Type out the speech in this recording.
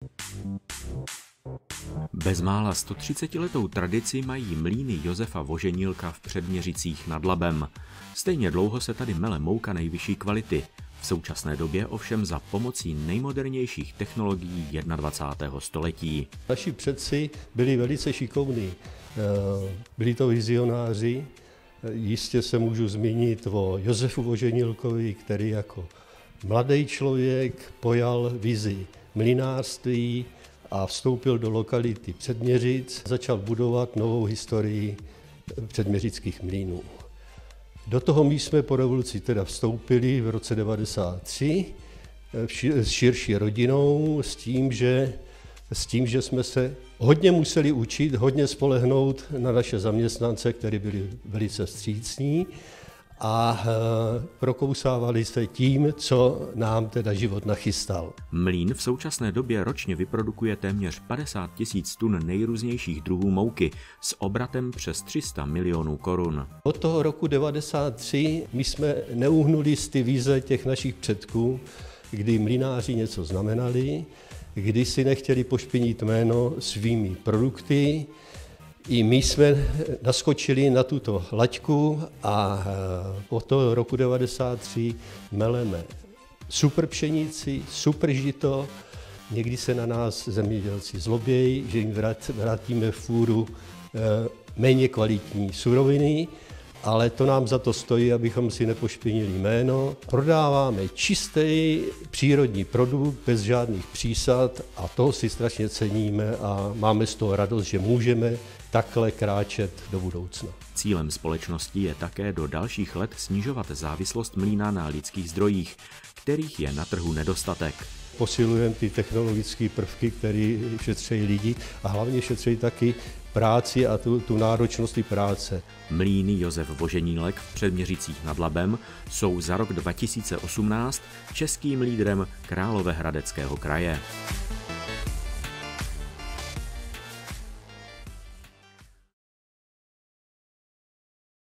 Bezmála 130letou tradici mají mlýny Josefa Voženílka v Předměřicích nad Labem. Stejně dlouho se tady mele mouka nejvyšší kvality. V současné době ovšem za pomocí nejmodernějších technologií 21. století. Naši předci byli velice šikovní. Byli to vizionáři. Jistě se můžu zmínit o Josefu Voženílkovi, který jako mladý člověk pojal vizi mlynářství a vstoupil do lokality Předměřic, začal budovat novou historii předměřických mlýnů. Do toho my jsme po revoluci teda vstoupili v roce 1993 s širší rodinou s tím, že jsme se hodně museli učit, hodně spolehnout na naše zaměstnance, kteří byli velice vstřícní a prokousávali se tím, co nám teda život nachystal. Mlýn v současné době ročně vyprodukuje téměř 50 000 tun nejrůznějších druhů mouky s obratem přes 300 milionů korun. Od toho roku 1993 my jsme neuhnuli z ty vize těch našich předků, kdy mlynáři něco znamenali, kdy si nechtěli pošpinit jméno svými produkty. I my jsme naskočili na tuto laťku a od toho roku 1993 meleme super pšenici, super žito. Někdy se na nás zemědělci zlobějí, že jim vrátíme fůru méně kvalitní suroviny, ale to nám za to stojí, abychom si nepošpinili jméno. Prodáváme čistý přírodní produkt bez žádných přísad a toho si strašně ceníme a máme z toho radost, že můžeme takhle kráčet do budoucna. Cílem společnosti je také do dalších let snižovat závislost mlýna na lidských zdrojích, kterých je na trhu nedostatek. Posilujeme ty technologické prvky, které šetří lidi a hlavně šetří taky práci a tu náročnost práce. Mlýny Josef Voženílek v Předměřicích nad Labem jsou za rok 2018 českým lídrem Královéhradeckého kraje.